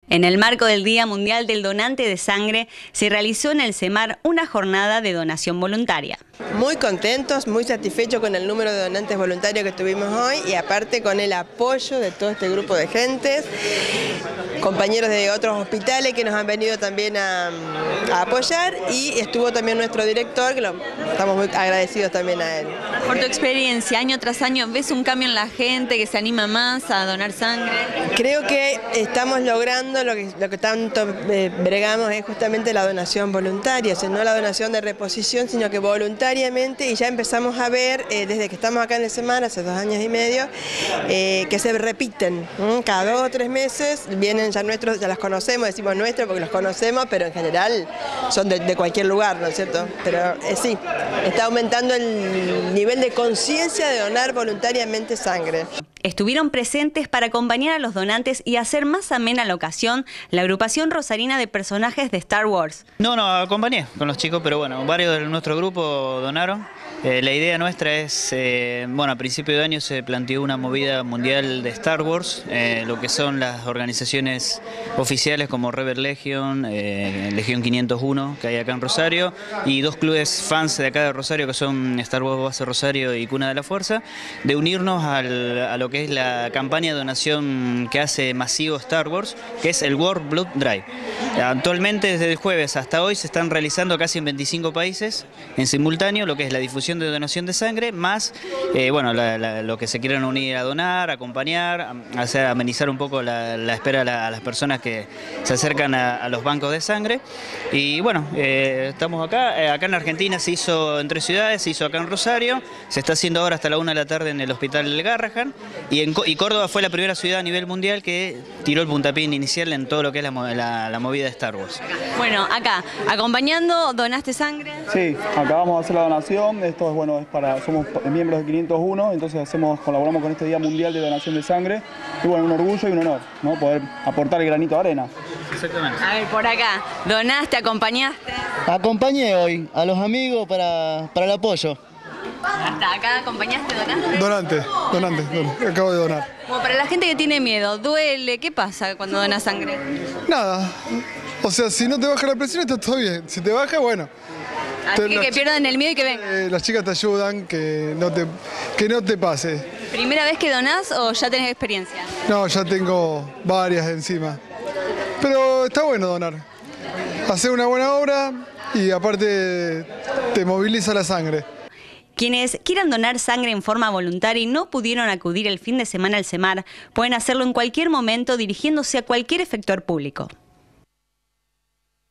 En el marco del Día Mundial del Donante de Sangre, se realizó en el CEMAR una jornada de donación voluntaria. Muy contentos, muy satisfechos con el número de donantes voluntarios que tuvimos hoy y aparte con el apoyo de todo este grupo de gentes, compañeros de otros hospitales que nos han venido también a apoyar, y estuvo también nuestro director, que estamos muy agradecidos también a él. Por tu experiencia, año tras año, ¿ves un cambio en la gente que se anima más a donar sangre? Creo que estamos logrando lo que tanto bregamos, es justamente la donación voluntaria, o sea, no la donación de reposición, sino que voluntariamente, y ya empezamos a ver, desde que estamos acá en el CEMAR, hace 2 años y medio, que se repiten, cada 2 o 3 meses vienen ya nuestros, ya las conocemos, decimos nuestros porque los conocemos, pero en general son de cualquier lugar, ¿no es cierto? Pero sí, está aumentando el nivel de conciencia de donar voluntariamente sangre. Estuvieron presentes para acompañar a los donantes y hacer más amena la ocasión la agrupación rosarina de personajes de Star Wars. No, acompañé con los chicos, pero bueno, varios de nuestro grupo donaron. La idea nuestra es, bueno, a principio de año se planteó una movida mundial de Star Wars, lo que son las organizaciones oficiales como Rebel Legion, Legión 501 que hay acá en Rosario, y 2 clubes fans de acá de Rosario que son Star Wars Base Rosario y Cuna de la Fuerza, de unirnos a lo que es la campaña de donación que hace masivo Star Wars, que es el World Blood Drive. Actualmente desde el jueves hasta hoy se están realizando casi en 25 países en simultáneo lo que es la difusión de donación de sangre, más bueno, lo que se quieran unir a donar, acompañar, amenizar un poco la espera a las personas que se acercan a los bancos de sangre. Y bueno, estamos acá en Argentina se hizo en 3 ciudades, se hizo acá en Rosario, se está haciendo ahora hasta la 1 de la tarde en el Hospital del Garrahan, y Córdoba fue la primera ciudad a nivel mundial que tiró el puntapié inicial en todo lo que es la movida de Star Wars. Bueno, acá, acompañando, ¿donaste sangre? Sí, acá vamos a hacer la donación. Esto es, bueno, somos miembros de 501, entonces colaboramos con este Día Mundial de Donación de Sangre. Y bueno, un orgullo y un honor, ¿no? Poder aportar el granito de arena. Exactamente. A ver, por acá, ¿donaste, acompañaste? Acompañé hoy a los amigos para el apoyo. ¿Hasta acá acompañaste, donaste? Donante, acabo de donar. Como para la gente que tiene miedo, duele, ¿qué pasa cuando donas sangre? Nada, o sea, si no te baja la presión está todo bien, si te baja, bueno. Así que pierdan el miedo y que vengan. Las chicas te ayudan, que no te pase. ¿Primera vez que donás o ya tenés experiencia? No, ya tengo varias encima. Pero está bueno donar. Hacer una buena obra y aparte te moviliza la sangre. Quienes quieran donar sangre en forma voluntaria y no pudieron acudir el fin de semana al CEMAR, pueden hacerlo en cualquier momento dirigiéndose a cualquier efectuar público.